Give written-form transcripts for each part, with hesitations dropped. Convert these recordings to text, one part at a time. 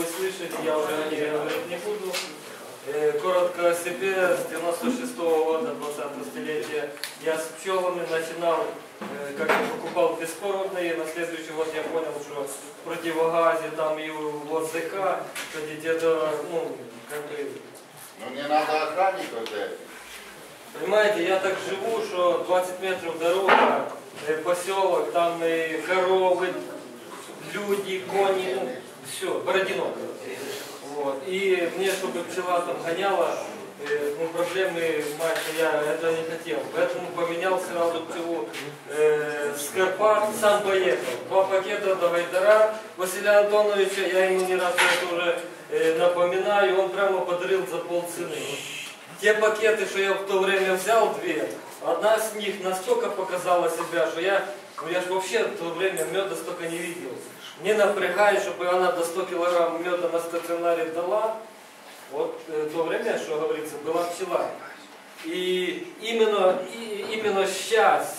слышать, я уже о ней говорить не буду. Коротко о себе. С 96-го года, 20-го столетия, я с пчелами начинал, как я покупал беспородные. На следующий год я понял, что в противогазе там и в ОЗК, ходить это, ну, как бы... Ну не надо охранников взять. Понимаете, я так живу, что 20 метров дорога, поселок, там и коровы, люди, кони, ну, все, Бородино. Вот. И мне, чтобы пчела там гоняла, ну, проблемы, мать, я это не хотел. Поэтому поменял сразу пчелу с Карпат, сам поехал. 2 пакета до Гайдара Василия Антоновича, я ему не раз это уже напоминаю, он прямо подарил за полцены. Те пакеты, что я в то время взял, 2, одна из них настолько показала себя, что я же вообще в то время меда столько не видел. Не напрягай, чтобы она до 100 килограмм меда на стационаре дала. Вот в то время, что говорится, была пчела. И именно сейчас,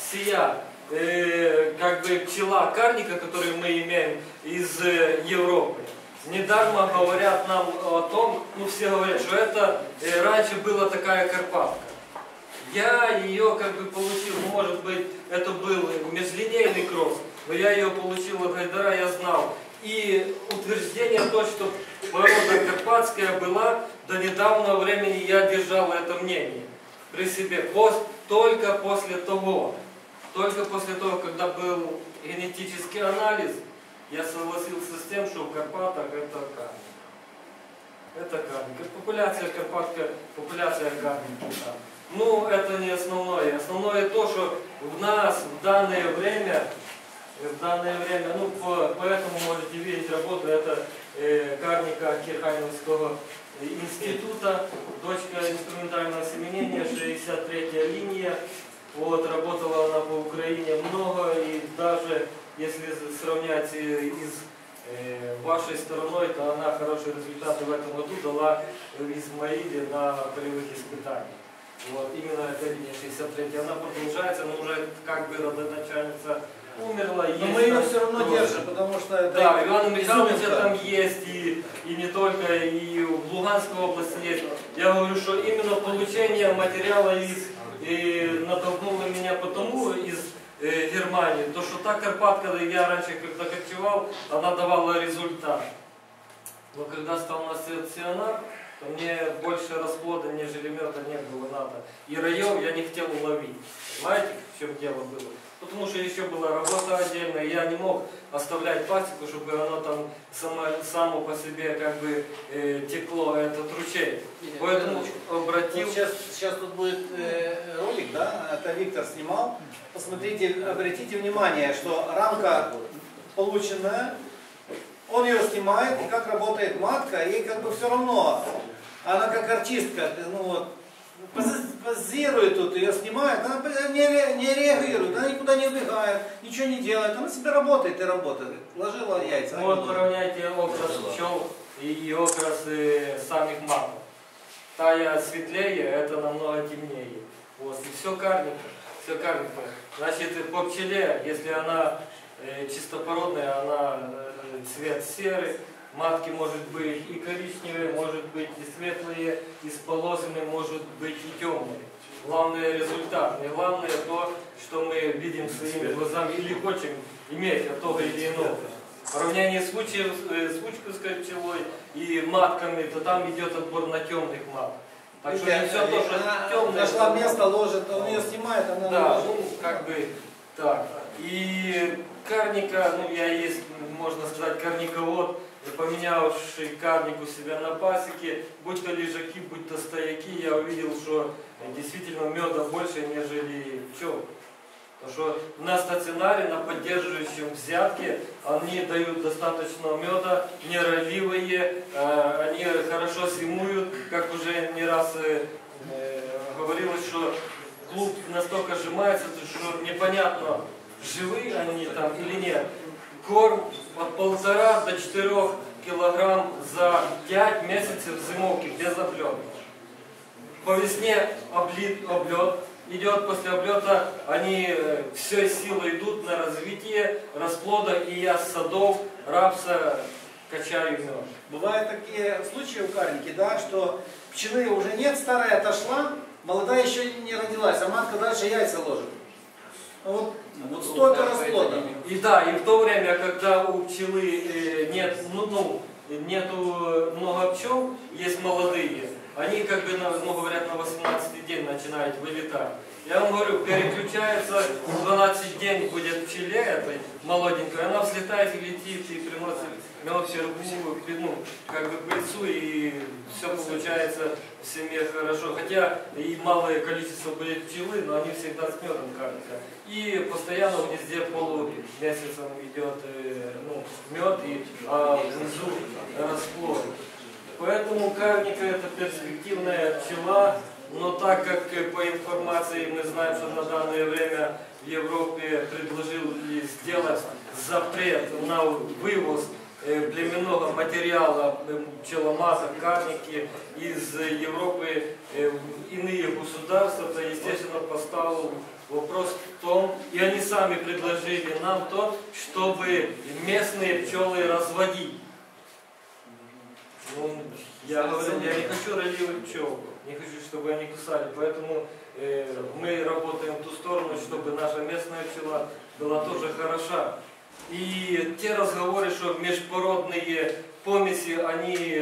как бы пчела карника, которую мы имеем из Европы, недаром говорят нам о том, ну все говорят, что это раньше была такая Карпатка. Я ее как бы получил, ну, может быть, это был межлинейный кросс, но я ее получил от Гайдара, я знал. И утверждение то, что порода карпатская была, до недавнего времени я держал это мнение при себе. Только после того, когда был генетический анализ, я согласился с тем, что в Карпатах это карник. Это карник. Популяция карпатка, популяция карника. Ну, это не основное. Основное то, что в нас в данное время, ну, поэтому можете видеть работу, это карника Кирхайновского института, дочка инструментального семенения, 63-я линия. Вот, работала она по Украине много, и даже если сравнять из вашей стороной, то она хорошие результаты в этом году дала в Измаиле на полевых испытаниях. Вот, именно эта линия 63, она продолжается, но уже как бы родоначальница умерла. Но мы ее все равно держим, потому что это... Да, Ивана Михайловича там есть, и не только, и в Луганской области есть. Я говорю, что именно получение материала натолкнуло меня потому из Германии, то что та Карпатка, я раньше когда кочевал, она давала результат. Но когда стал на стационар, то мне больше расплода, нежели меда не было надо. И раев я не хотел уловить. Знаете, в чем дело было? Потому что еще была работа отдельная, я не мог оставлять пасеку, чтобы оно там само по себе как бы текло, этот ручей. Поэтому обратил... Вот сейчас тут будет ролик, да, это Виктор снимал. Посмотрите, обратите внимание, что рамка полученная, он ее снимает, и как работает матка, ей как бы все равно. Она как артистка, ну вот, позирует тут, ее снимает, она не реагирует, она никуда не убегает, ничего не делает, она себе работает и работает. Ложила яйца. Вот поравняйте окрас пчел и окрас самих маток. Тая светлее, это намного темнее. Вот, и все карника. Все карника. Значит, по пчеле, если она чистопородная, она цвет серый. Матки может быть и коричневые, может быть и светлые, и с полосами, может быть и темные. Главное результат, не главное то, что мы видим своими глазами или хотим иметь от того или иного. В сравнении с лучковской пчелой и матками, то там идет отбор на темных маток. Так что не все то, что темное. Нашла место, ложит, он ее снимает, она да, ложит. ну, как бы так. И карника, ну я есть, можно сказать, карниковод, поменявший карник у себя на пасеке, будь то лежаки, будь то стояки, я увидел, что действительно меда больше, нежели пчел. Потому что на стационаре, на поддерживающем взятке, они дают достаточно меда, нероливые, они хорошо зимуют, как уже не раз говорилось, что клуб настолько сжимается, что непонятно, живые они там или нет. Корм от 1,5 до 4 килограмм за 5 месяцев зимовки без облета. По весне облет. Идет после облета, они всей силой идут на развитие расплода и яз садов, рапса, качаю мед. Бывают такие случаи у карники, да, что пчелы уже нет, старая отошла, молодая еще не родилась, а матка дальше яйца ложит. Вот столько расплода. И да, и в то время, когда у пчелы нету много пчел, есть молодые, они как бы, говорят, на 18-й день начинают вылетать. Я вам говорю, переключается, 12 день будет пчеле этой молоденькой, она взлетает и летит, и приносит мед всю как бы к лицу, и все получается в семье хорошо. Хотя и малое количество будет пчелы, но они всегда с медом кормятся. И постоянно в гнезде полумесяцем идет мед, а внизу расплод. Поэтому карника это перспективная пчела. Но так как по информации мы знаем, что на данное время в Европе предложили сделать запрет на вывоз племенного материала пчеломаток, карники из Европы в иные государства, то естественно поставил вопрос в том, и они сами предложили нам то, чтобы местные пчелы разводить. Я говорю, я не хочу ролевых пчел, не хочу, чтобы они кусали, поэтому мы работаем в ту сторону, чтобы наша местная пчела была тоже хороша. И те разговоры, что межпородные помеси, они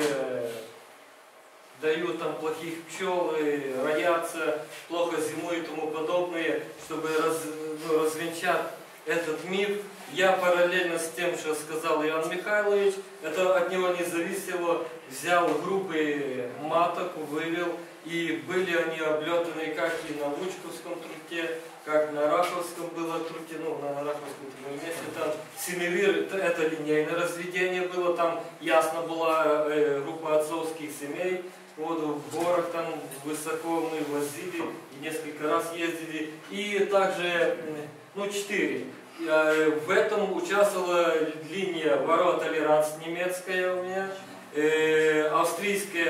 дают там плохих пчел, роятся, плохо зимуют и тому подобное, чтобы развенчать этот миф. Я параллельно с тем, что сказал Иван Михайлович, это от него не зависело, взял группы маток, вывел, и были они облетаны как и на Лучковском труте, как на Раковском было труте, на Раковском месте, там Семивир, это линейное разведение было, там ясно была группа отцовских семей, вот в горах там высоко мы возили, и несколько раз ездили, и также, 4. В этом участвовала линия Ворота-Толеранс немецкая у меня, австрийская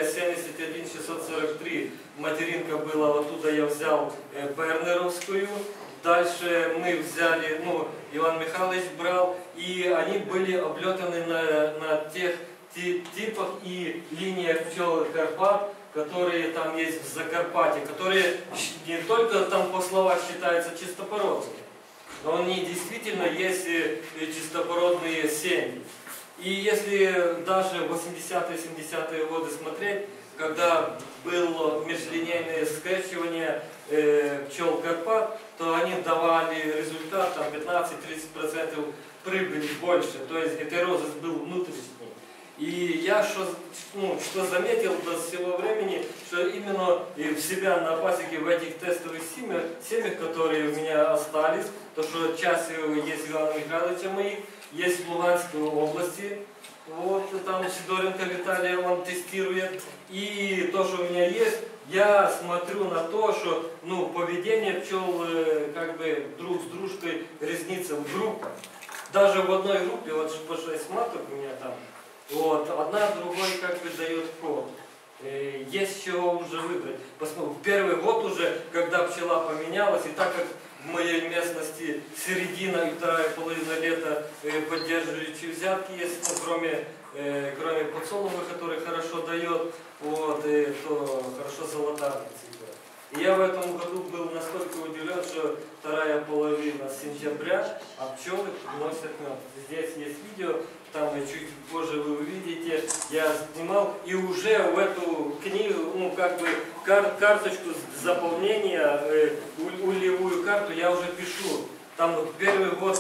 71643, материнка была, оттуда я взял Бернеровскую. Дальше мы взяли, Иван Михайлович брал, и они были облетаны на тех типах и линиях пчел Карпат, которые там есть в Закарпатье, которые не только там по словам считаются чистопородными, но они действительно есть чистопородные семьи. И если даже 80-е, 70-е годы смотреть, когда было межлинейное скрещивание пчел Карпат, то они давали результат, там 15-30% прибыли больше, то есть гетерозис был внутренний. И я что заметил до всего времени, что именно в себя на пасеке в этих тестовых семьях, которые у меня остались, то что часть есть Ивана Михайловича моих, есть в Луганской области, вот там Сидоренко Виталий, он тестирует, и то, что у меня есть, я смотрю на то, что поведение пчел как бы друг с дружкой резнится в группах. Даже в одной группе, вот по 6 маток у меня там, вот, одна другой как бы дает ход. Есть чего уже выбрать. Посмотрим, первый год уже, когда пчела поменялась, и так как в моей местности середина и вторая половина лета поддерживающие взятки есть, кроме подсолнуха, который хорошо дает, вот, то хорошо золотарный цветет. И я в этом году был настолько удивлен, что вторая половина сентября, а пчелы приносят мед. Здесь есть видео, там чуть позже вы увидите, я снимал, и уже в эту книгу, карточку заполнения, ульевую карту я уже пишу. Там первый год,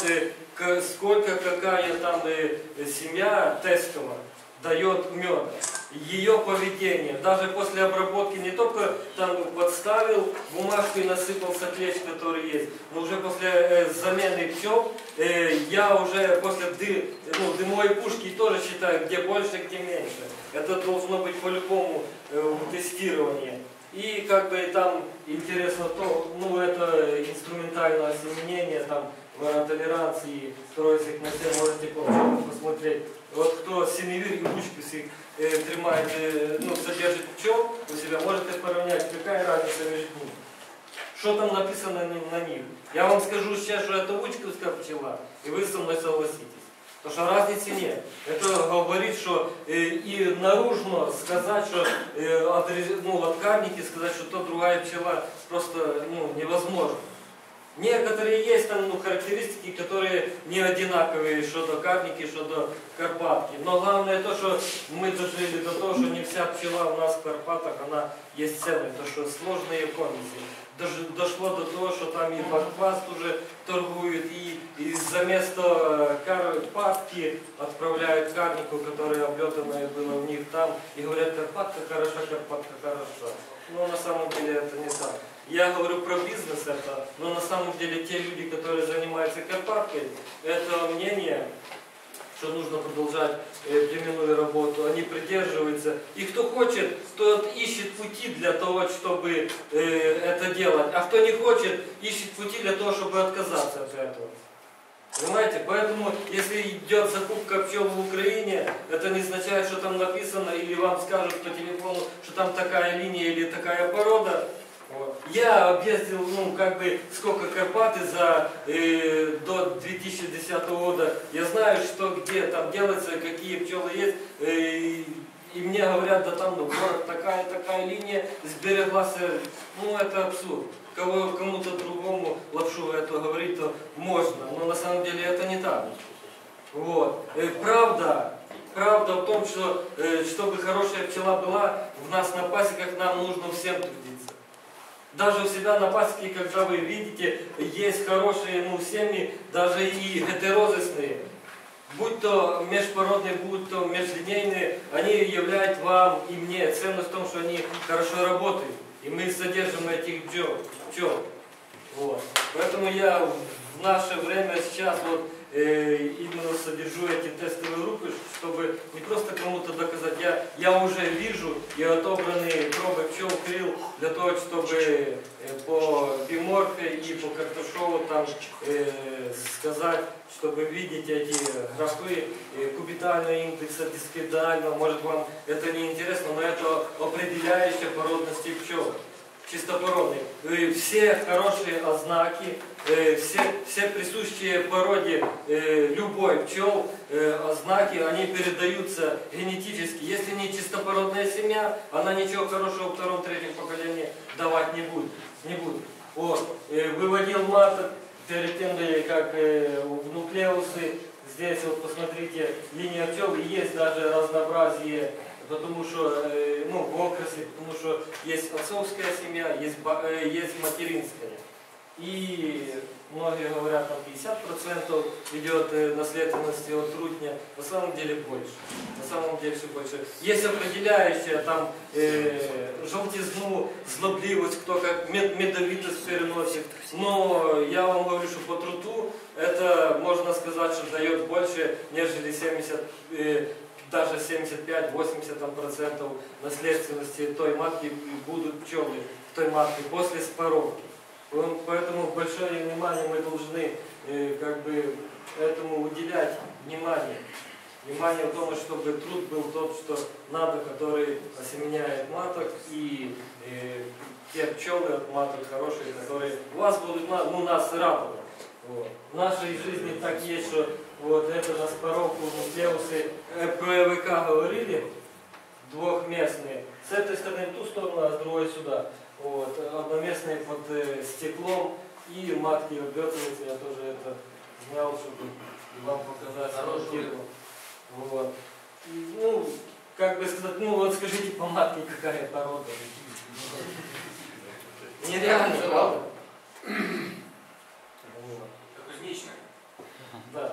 какая там семья тестовая дает мед. Ее поведение, даже после обработки не только там подставил бумажку и насыпался клещ, который есть, но уже после замены пчел, я уже после дымовой пушки тоже считаю, где больше, где меньше. Это должно быть по-любому тестирование. И как бы там интересно то, это инструментальное осеменение, там толеранции, второй сегмент, можете посмотреть. Вот кто Семивир и Лучковский тримает, содержит пчел у себя, можете поравнять, какая разница между ними. Что там написано на них. Я вам скажу сейчас, что это Лучковская пчела, и вы со мной согласитесь. Потому что разницы нет. Это говорит, что и наружно сказать, что от карники сказать, что то другая пчела, просто невозможно. Некоторые есть там характеристики, которые не одинаковые, что до карники, что до Карпатки. Но главное то, что мы дожили до того, что не вся пчела у нас в Карпатах, она есть ценная, то что сложные комиссии. Дошло до того, что там и Бакваст уже торгуют, и заместо Карпатки отправляют карнику, которая облетанная была у них там, и говорят, Карпатка хороша, Карпатка хороша. Но на самом деле это не так. Я говорю про бизнес это, но на самом деле те люди, которые занимаются Карпаткой, это мнение, что нужно продолжать племенную работу, они придерживаются. И кто хочет, тот ищет пути для того, чтобы это делать. А кто не хочет, ищет пути для того, чтобы отказаться от этого. Понимаете? Поэтому, если идет закупка пчел в Украине, это не означает, что там написано, или вам скажут по телефону, что там такая линия или такая порода. Вот. Я объездил, сколько Карпаты до 2010 года. Я знаю, что где там делается, какие пчелы есть. И мне говорят, да там город такая линия, сбереглась. Это абсурд. Кому-то другому лапшу это говорить, то можно. Но на самом деле это не так. Вот. Правда в том, что чтобы хорошая пчела была, в нас на пасеках нам нужно всем трудиться. Даже у себя на пасеке, когда вы видите, есть хорошие семьи, даже и гетерозисные. Будь то межпородные, будь то межлинейные, они являют вам и мне ценность в том, что они хорошо работают. И мы содержим этих пчел. Вот. Поэтому я в наше время сейчас именно содержу эти тестовые группы, чтобы не просто кому-то доказать. Я уже вижу и отобранные пробы пчел крил для того, чтобы по биморфе и по Карташову сказать, чтобы видеть эти графы кубитального индекса, дискоидального. Может, вам это не интересно, но это определяющая породности пчел. Чистопородные. Все хорошие ознаки, все присущие породе любой пчел ознаки, они передаются генетически. Если не чистопородная семья, она ничего хорошего в втором-третьем поколении давать не будет. Вот. Выводил маток перед тем, как в нуклеусы. Здесь посмотрите, линия пчел, и есть даже разнообразие. Потому что, в окресе, потому что есть отцовская семья, есть материнская. И многие говорят, там 50% идет наследственности от трутня, на самом деле больше. На самом деле все больше. Есть определяющая там желтизну, злобливость, кто как медовитость переносит. Но я вам говорю, что по труту это можно сказать, что дает больше, нежели 70%. Даже 75-80% наследственности той матки будут пчелы в той матке после споровки. Поэтому большое внимание мы должны этому уделять внимание. Внимание в том, чтобы труд был тот, что надо, который осеменяет маток, и те пчелы от маток хорошие, которые у вас будут нас радовать. Вот. В нашей жизни так есть, что это на споровку нуклеусы ПВК говорили, двухместные. С этой стороны в ту сторону, а с другой сюда. Вот. Одноместные под стеклом и матки обертываются. Я тоже это снял, чтобы вам показать картинку. Вот. Сказать, скажите по матке, какая порода. Нереально, правда? Кузнечная. Да.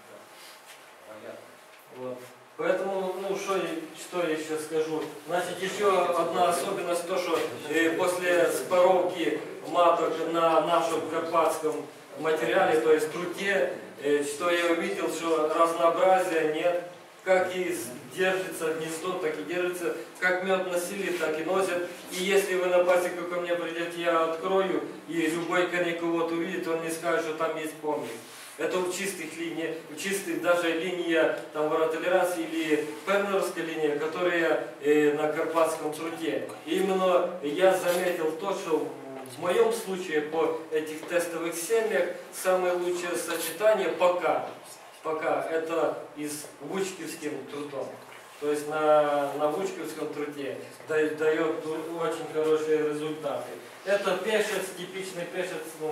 Вот. Поэтому, что я еще скажу. Значит, еще одна особенность, то, что после споровки маток на нашем карпатском материале, то есть труте, что я увидел, что разнообразия нет. Как и держится гнездо, так и держится. Как мед носили, так и носят. И если вы на пасеку ко мне придете, я открою, и любой коньяковод увидит, он не скажет, что там есть помесь. Это в чистых линиях, даже линия воротолеранс или пернерская линия, которая на карпатском труте. И именно я заметил то, что в моем случае по этих тестовых семьях самое лучшее сочетание пока пока это из Вучківським трудом. То есть на Вучківськом труде дает очень хорошие результаты. Это пешец, типичный пешец, ну,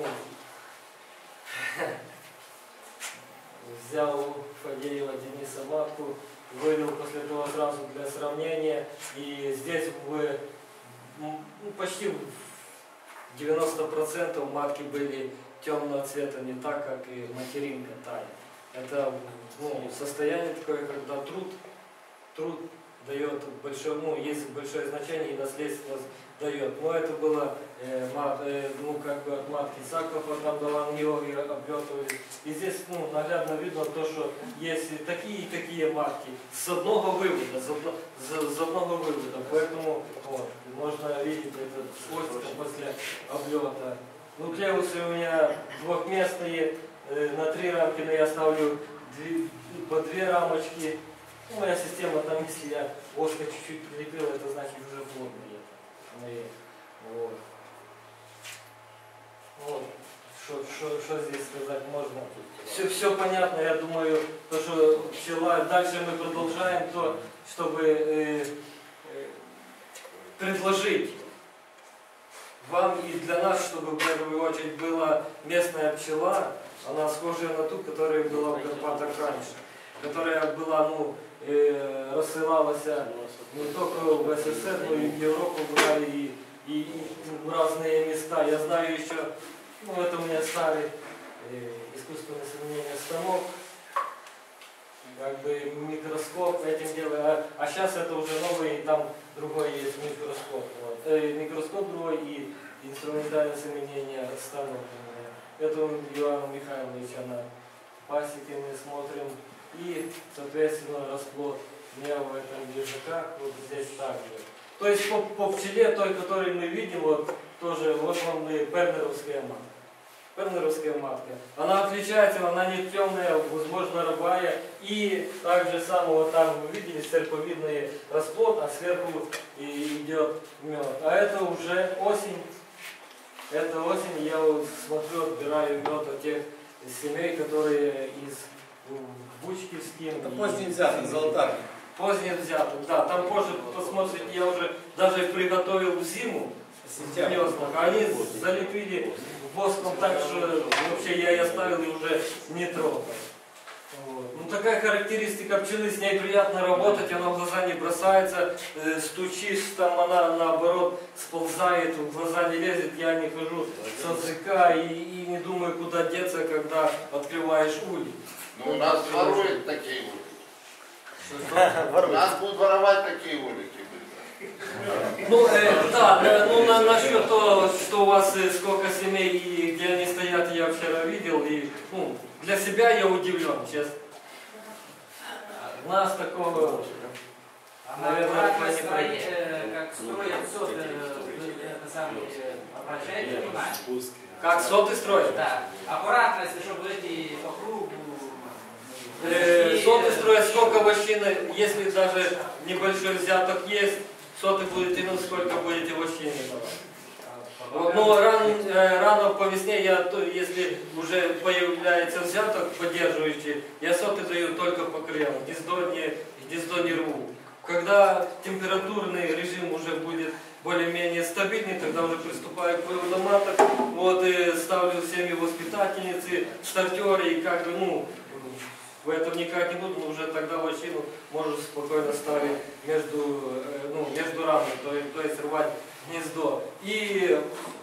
взял у Фадеева Дениса матку, вывел после этого сразу для сравнения, и здесь почти 90% матки были темного цвета, не так, как и материнка Таня. Это состояние такое, когда труд дает большое, есть большое значение и наследственность дает. Но это было как бы от матки Сакова, там Долан-Йоги облетывали. И здесь наглядно видно то, что есть и такие матки с одного вывода, з одного вывода. Поэтому можно видеть этот свойство после облета. Нуклеусы у меня двухместные, на 3 рамки, но я ставлю по 2 рамочки. Моя система, там, если я воска чуть-чуть прилепил, это значит уже плотно. Что здесь сказать можно? Все понятно, я думаю, то, что пчела, дальше мы продолжаем, то, чтобы предложить вам и для нас, чтобы в первую очередь была местная пчела, она схожая на ту, которая была в Карпатах раньше, которая была, рассылалась не только в СССР, но и в Европу брали, и в разные места. Я знаю еще, это у меня старый искусственное современный станок, как бы микроскоп этим делаю, а сейчас это уже новый, и там другой есть микроскоп. Микроскоп другой и инструментальное соединение станок. Это у Ивана Михайловича на пасеке мы смотрим. И, соответственно, расплод мел в этом ежиках, вот здесь также. То есть по пчеле, той, которую мы видим, тоже, вот вам и пернеровская матка. Пернеровская матка. Она отличается, она не темная, возможно, рабая. И также самого там, вы видели, серповидный расплод, а сверху идет мед. А это уже осень. Это осень, я смотрю, отбираю мед от тех семей, которые из Вучківським. Это поздний взяток, золотарник. Поздний взяток, да. Там позже посмотрите, я уже даже приготовил в зиму гнезда. Они залепили воском так, что вообще я и оставил и уже не трогал. Вот. Такая характеристика пчелы, с ней приятно работать, она в глаза не бросается, стучишь, там она наоборот сползает, в глаза не лезет, я не хожу с языка и не думаю, куда деться, когда открываешь улей. У нас воруют такие улики. У нас будут воровать такие улики. Насчет того, что у вас сколько семей и где они стоят, я вчера видел, и для себя я удивлен, честно. У нас такого, наверное, как строят соты, обращайте внимание. Как соты строят? Да. Аккуратно, если чтобы эти по кругу. Соты строят сколько вощины, если даже небольшой взяток есть, соты будете, сколько будете вощины давать. Но рано по весне, если уже появляется взяток поддерживающий, я соты даю только по краям, гнездо не рву. Когда температурный режим уже будет более-менее стабильный, тогда уже приступаю к выводу маток, и ставлю семьи воспитательницы, стартеры, и как бы, в этом никак не буду, но уже тогда вощину можно спокойно ставить между рамами, то есть рвать гнездо. И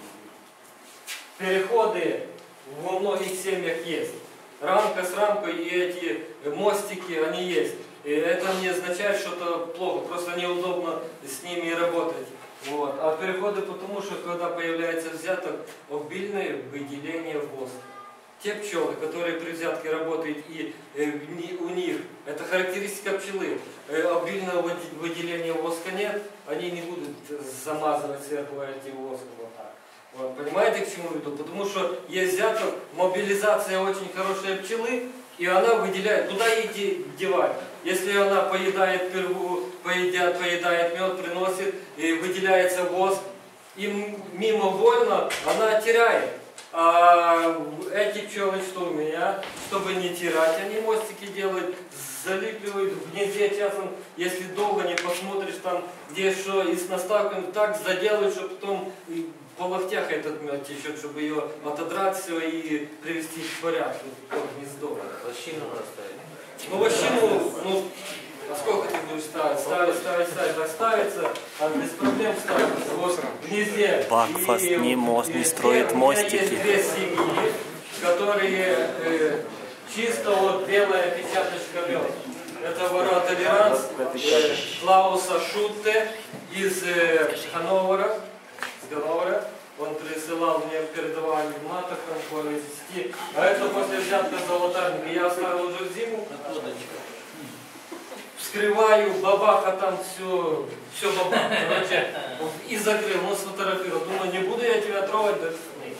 переходы во многих семьях есть. Рамка с рамкой и эти мостики, они есть. И это не означает, что это плохо, просто неудобно с ними работать. А переходы потому, что когда появляется взяток, обильное выделение воска. Те пчелы, которые при взятке работают, и у них, это характеристика пчелы, обильного выделения воска нет, они не будут замазывать сверху этим воском вот так. Понимаете, к чему веду? Потому что есть взяток, мобилизация очень хорошей пчелы, и она выделяет, куда ей девать. Если она поедает пергу, поедает мед, приносит, и выделяется воск, и мимовольно она теряет. А эти пчелы, что у меня, чтобы не тирать, они мостики делают, залипливают в гнезде часом, если долго не посмотришь там, где что, и с наставками так заделают, что потом и по локтях этот мед течет, чтобы ее отодрать все и привести в порядок, в гнездо. Лощину надо ставить. Ну, лощину, ну, а сколько ты будешь ставить? Так ставится, а без проблем ставится. Вот в гнезде. Бакфаст не мост, не строит у мостики. меня есть две семьи, которые чисто вот белая печаточка мед. Это вора Толеранс, Клауса Шутте из Ганновера. Он присылал мне, передавали маток, там, по 10. А это после взятка золотарника. Я оставил уже в зиму. Вскрываю, бабаха, там все бабаха. Короче, и закрыл, ну сфотографировал. Думаю, не буду я тебя трогать, да?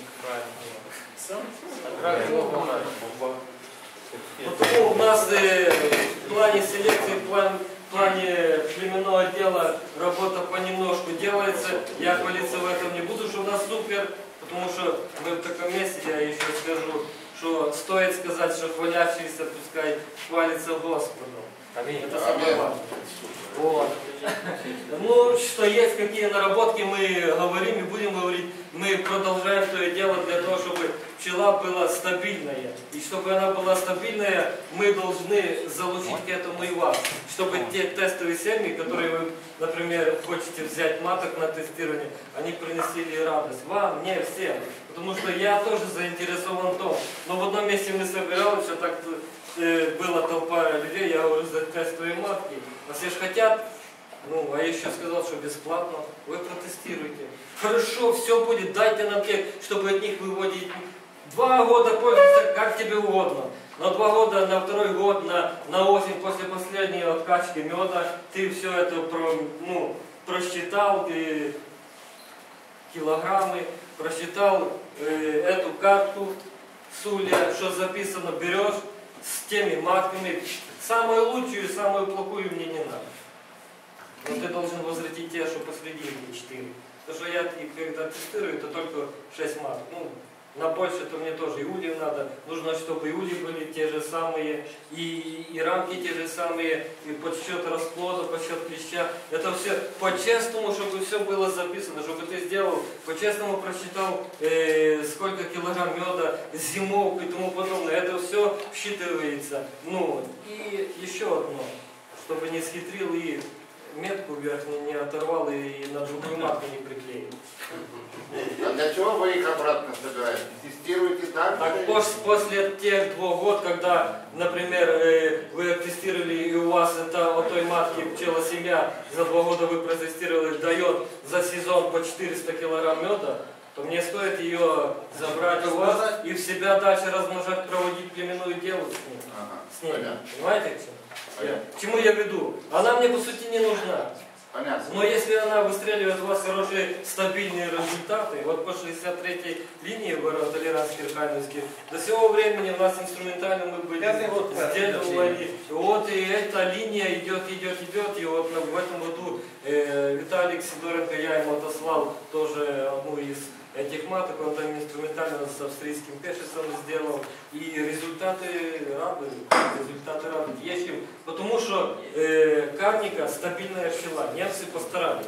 Потому у нас в плане селекции, в плане племенного дела работа понемножку делается. Я хвалиться в этом не буду, что у нас супер, потому что мы в таком месте, я еще скажу, что стоит сказать, что хвалящийся пускай хвалится Господом. Это самое важное. Вот. Ну, что есть какие наработки, мы говорим и будем говорить. Мы продолжаем то и дело для того, чтобы пчела была стабильная. И чтобы она была стабильная, мы должны залучить к этому и вас. Чтобы те тестовые семьи, которые вы, например, хотите взять маток на тестирование, они принесли радость вам, мне, всем. Потому что я тоже заинтересован в том. Но в одном месте мы собирались, что так была толпа людей, я говорю, за тестовые матки. А все же хотят. Ну, а я еще сказал, что бесплатно. Вы протестируйте. Хорошо, все будет, дайте нам те, чтобы от них выводить. 2 года пользуйся как тебе угодно. На 2 года, на второй год, на осень, после последней откачки меда, ты все это просчитал, ты килограммы, просчитал эту карту Суля, что записано, берешь с теми матками. Самую лучшую и самую плохую мне не надо. Но ты должен возвратить те, что посередине 4. Потому что я их когда тестирую, это только 6 маток. Ну, на больше, то мне тоже и ульев надо. Нужно, чтобы и ульи были те же самые, и рамки те же самые, и подсчет расплода, подсчет клеща. Это все по-честному, чтобы все было записано, чтобы ты сделал, по-честному просчитал, сколько килограмм меда, зимовку и тому подобное. Это все считывается. Ну, и еще одно, чтобы не схитрил и метку вверх не оторвал и на другую матку не приклеил. А для чего вы их обратно собираете? Тестируете так? Так после тех 2 год, когда, например, вы тестировали и у вас это от той матки пчела семья, за 2 года вы протестировали, дает за сезон по 400 килограмм меда, то мне стоит ее забрать у вас и в себя дальше размножать, проводить племенную дело с ней. Понимаете, к чему я веду? Она мне по сути не нужна. Понятно. Но если она выстреливает у вас хорошие стабильные результаты, вот по 63-й линии в Толеранске, Архангельске, до сего времени у нас инструментально мы были сделали. Вот и эта линия идет, и вот в этом году Виталик Сидоренко, я ему отослал тоже одну из этих маток, он там инструментально с австрийским пешесом сделал, и результаты радуют, Есть им, потому что Карника стабильная пчела, немцы постарались.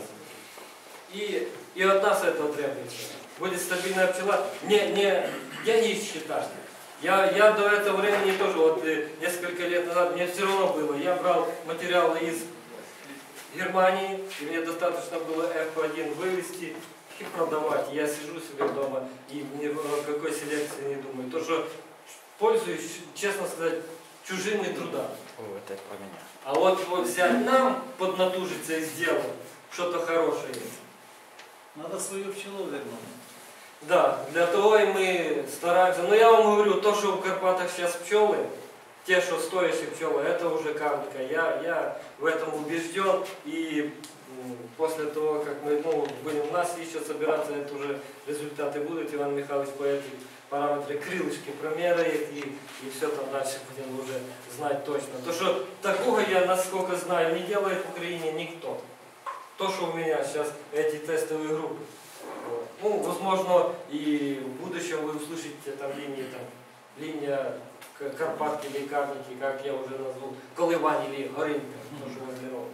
И от нас этого требуется. Будет стабильная пчела, я не считаю. Я до этого времени тоже, вот несколько лет назад, мне все равно было, я брал материалы из Германии, и мне достаточно было F1 вывести и продавать. Я сижу себе дома и ни о какой селекции не думаю. То, что пользуюсь, честно сказать, чужими трудами. Это про меня. А вот взять нам, поднатужиться и сделать что-то хорошее. Надо свою пчелу вернуть. Да, для того и мы стараемся. Но я вам говорю, то, что в Карпатах сейчас пчелы, те, что стоящие пчелы, это уже Карника. Я в этом убежден. И после того, как мы будем у нас еще собираться, это уже результаты будут. Иван Михайлович по этим параметрам крылышки промеряет, и все там дальше будем уже знать точно. То, что такого я, насколько знаю, не делает в Украине никто. То, что у меня сейчас эти тестовые группы. Вот. Ну, возможно, и в будущем вы услышите там линия Карпатки или Карники, как я уже назвал, Коливань или Горинка, тоже возле Рова.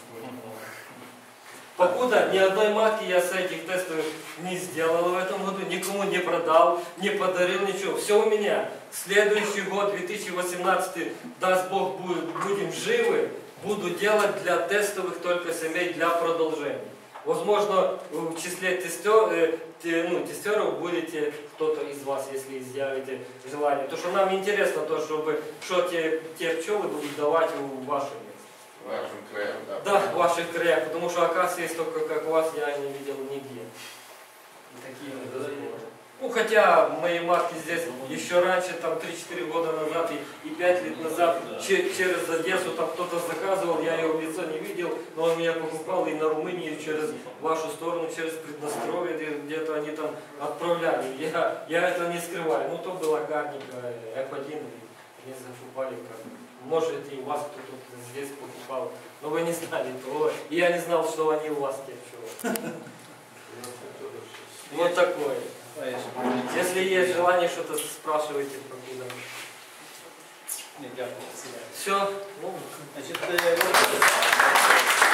Покуда ни одной матки я с этих тестов не сделал в этом году, никому не продал, не подарил ничего. Все у меня. Следующий год, 2018, даст Бог, будем живы, буду делать для тестовых только семей для продолжения. Возможно, в числе тестеров будете кто-то из вас, если изъявите желание. Потому что нам интересно то, чтобы что те пчелы будут давать в вашем месте. В вашем крае, да. Да, в ваших краях, потому что акация есть только как у вас, я не видел нигде. Такие ну, хотя мои матки здесь еще раньше, там 3-4 года назад и 5 лет назад, через Одессу там кто-то заказывал, я его в лицо не видел, но он меня покупал и на Румынию, через вашу сторону, через Приднестровье, где-то они там отправляли. Я это не скрываю. Ну, то была Гарника, F1, не закупали как. Может, и у вас кто-то здесь покупал, но вы не знали того. И я не знал, что они у вас те пчелы. Вот такое. Если есть желание, что-то спрашивайте про куда. Нет, я Все. Значит,